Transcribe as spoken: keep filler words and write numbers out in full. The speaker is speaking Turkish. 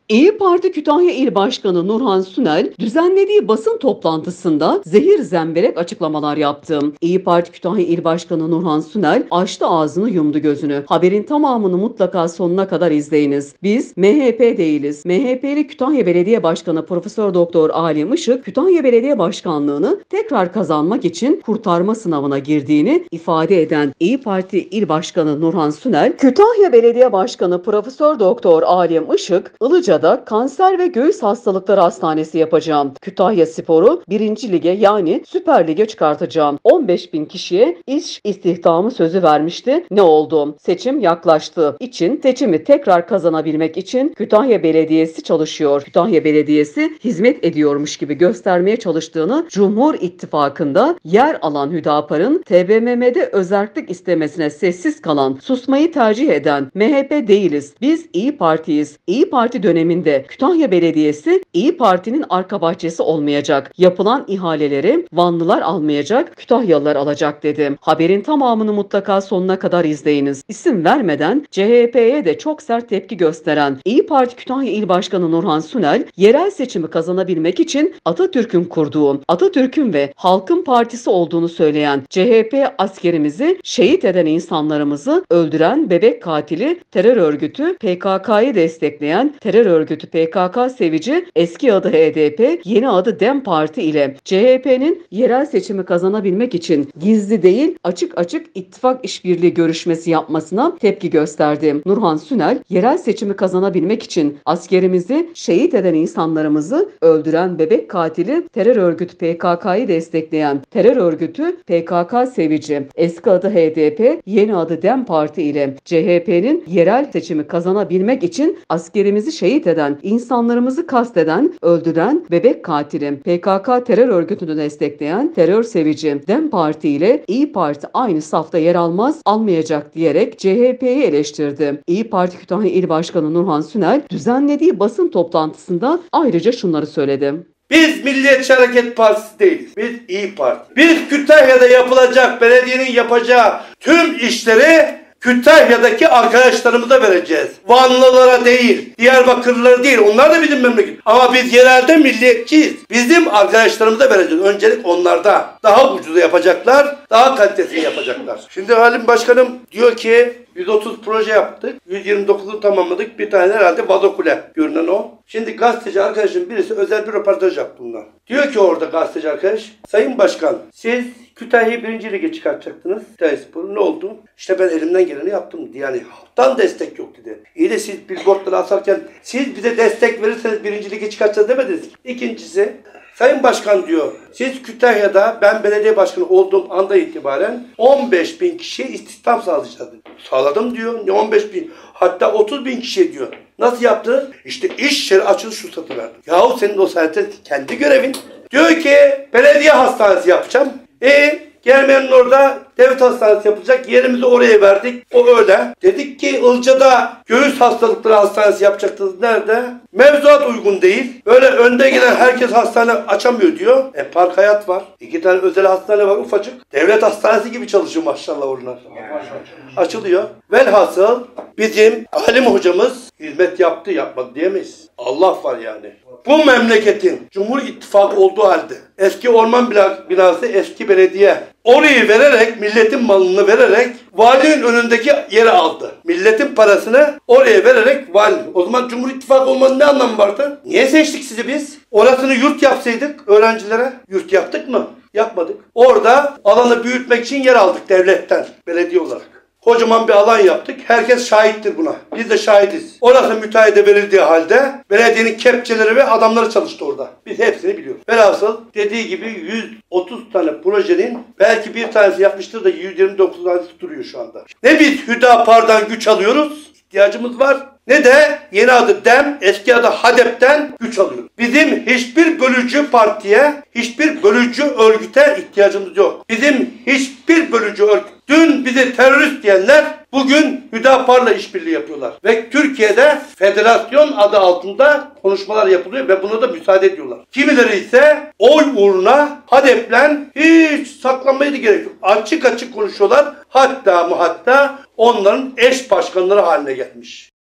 İyi Parti Kütahya İl Başkanı Nurhan Sünel düzenlediği basın toplantısında zehir zemberek açıklamalar yaptı. İyi Parti Kütahya İl Başkanı Nurhan Sünel açtı ağzını yumdu gözünü. Haberin tamamını mutlaka sonuna kadar izleyiniz. Biz M H P değiliz. M H P'li Kütahya Belediye Başkanı Profesör Doktor Alim Işık Kütahya Belediye Başkanlığını tekrar kazanmak için kurtarma sınavına girdiğini ifade eden İyi Parti İl Başkanı Nurhan Sünel, Kütahya Belediye Başkanı Profesör Doktor Alim Işık Ilıca'da Kanser ve Göğüs Hastalıkları Hastanesi yapacağım. Kütahya Spor'u birinci lige yani Süper Lig'e çıkartacağım. on beş bin kişiye iş istihdamı sözü vermişti. Ne oldu? Seçim yaklaştığı için seçimi tekrar kazanabilmek için Kütahya Belediyesi çalışıyor. Kütahya Belediyesi hizmet ediyormuş gibi göstermeye çalıştığını Cumhur İttifakı'nda yer alan Hüdapar'ın T B M M'de özerklik istemesine sessiz kalan, susmayı tercih eden M H P değiliz. Biz İyi Parti'yiz. İyi Parti döneminde Kütahya Belediyesi İyi Parti'nin arka bahçesi olmayacak. Yapılan ihaleleri Vanlılar almayacak, Kütahyalılar alacak dedi. Haberin tamamını mutlaka sonuna kadar izleyiniz. İsim vermeden C H P'ye de çok sert tepki gösteren İyi Parti Kütahya İl Başkanı Nurhan Sünel, yerel seçimi kazanabilmek için Atatürk'ün kurduğu, Atatürk'ün ve Halkın Partisi olduğunu söyleyen C H P askerimizi şehit eden insanlarımızı öldüren bebek katili terör örgütü P K K'yı destekleyen terör örgütü P K K sevici eski adı H D P, yeni adı DEM Parti ile C H P'nin yerel seçimi kazanabilmek için gizli değil açık açık ittifak işbirliği görüşmesi yapmasına tepki gösterdi. Nurhan Sünel, yerel seçimi kazanabilmek için askerimizi şehit eden insanlarımızı öldüren bebek katili terör örgütü P K K'yı destekleyen terör örgütü P K K sevici eski adı H D P, yeni adı DEM Parti ile C H P'nin yerel seçimi kazanabilmek için askerimizi şehit eden, insanlarımızı kasteden, öldüren bebek katili P K K terör örgütünü destekleyen terör sevici DEM Parti ile İyi Parti aynı safta yer almaz, almayacak diyerek C H P'yi eleştirdi. İyi Parti Kütahya İl Başkanı Nurhan Sünel düzenlediği basın toplantısında ayrıca şunları söyledi. Biz Milliyetçi Hareket Partisi değiliz. Biz İyi Parti. Biz Kütahya'da yapılacak, belediyenin yapacağı tüm işleri Kütahya'daki arkadaşlarımıza vereceğiz. Vanlılara değil, Diyarbakırlılara değil. Onlar da bizim memleket. Ama biz yerelde milliyetçiyiz. Bizim arkadaşlarımıza vereceğiz. Öncelik onlarda. Daha ucuza yapacaklar, daha kalitesini yapacaklar. Şimdi Halim Başkanım diyor ki yüz otuz proje yaptık. yüz yirmi dokuzu tamamladık. Bir tane herhalde Vazokule görünen o. Şimdi gazeteci arkadaşım birisi özel bir röportaj yaptı bundan. Diyor ki orada gazeteci arkadaş, Sayın Başkan siz Kütahya'yı birinci lige çıkartacaktınız. Kütahya Spor'u ne oldu? İşte ben elimden geleni yaptım dedi. Yani halktan destek yok dedi. İyi de siz billboardları asarken siz bize destek verirseniz birinci lige çıkartacağız demediniz. İkincisi, Sayın Başkan diyor, siz Kütahya'da ben belediye başkanı olduğum anda itibaren on beş bin kişiye istihdam sağlayacağız. Sağladım diyor. Ne on beş bin? Hatta otuz bin kişiye diyor. Nasıl yaptınız? İşte iş yeri açılış ruhsatı verdim. Yahu senin o zaten kendi görevin. Diyor ki belediye hastanesi yapacağım. E Germeyenin orada devlet hastanesi yapılacak. Yerimizi oraya verdik. O öyle. Dedik ki Ilıca'da göğüs hastalıkları hastanesi yapacaktınız. Nerede? Mevzuat uygun değil. Böyle önde gelen herkes hastane açamıyor diyor. E Park Hayat var. İki tane özel hastane var ufacık. Devlet hastanesi gibi çalışıyor maşallah onlar. Açılıyor. Velhasıl bizim Halim hocamız hizmet yaptı yapmadı diyemeyiz. Allah var yani. Bu memleketin Cumhur İttifakı olduğu halde eski orman binası eski belediye orayı vererek milletin malını vererek valinin önündeki yeri aldı. Milletin parasını oraya vererek vali. O zaman Cumhur İttifakı olmanın ne anlamı vardı? Niye seçtik sizi biz? Orasını yurt yapsaydık öğrencilere. Yurt yaptık mı? Yapmadık. Orada alanı büyütmek için yer aldık devletten belediye olarak. Kocaman bir alan yaptık. Herkes şahittir buna. Biz de şahidiz. Orası müteahhide verildiği halde belediyenin kepçeleri ve adamları çalıştı orada. Biz hepsini biliyoruz. Velhasıl dediği gibi yüz otuz tane projenin belki bir tanesi yapmıştır da yüz yirmi dokuz tanesi duruyor şu anda. Ne biz Hüdapar'dan güç alıyoruz, ihtiyacımız var. Ne de yeni adı DEM, eski adı HADEP'ten güç alıyoruz. Bizim hiçbir bölücü partiye, hiçbir bölücü örgüte ihtiyacımız yok. Bizim hiçbir bölücü örgüt. Dün bize terörist diyenler bugün Hüdapar'la işbirliği yapıyorlar. Ve Türkiye'de federasyon adı altında konuşmalar yapılıyor ve buna da müsaade ediyorlar. Kimileri ise oy uğruna HADEP'le hiç saklanmaya da gerek yok. Açık açık konuşuyorlar. Hatta mı hatta onların eş başkanları haline gelmiş.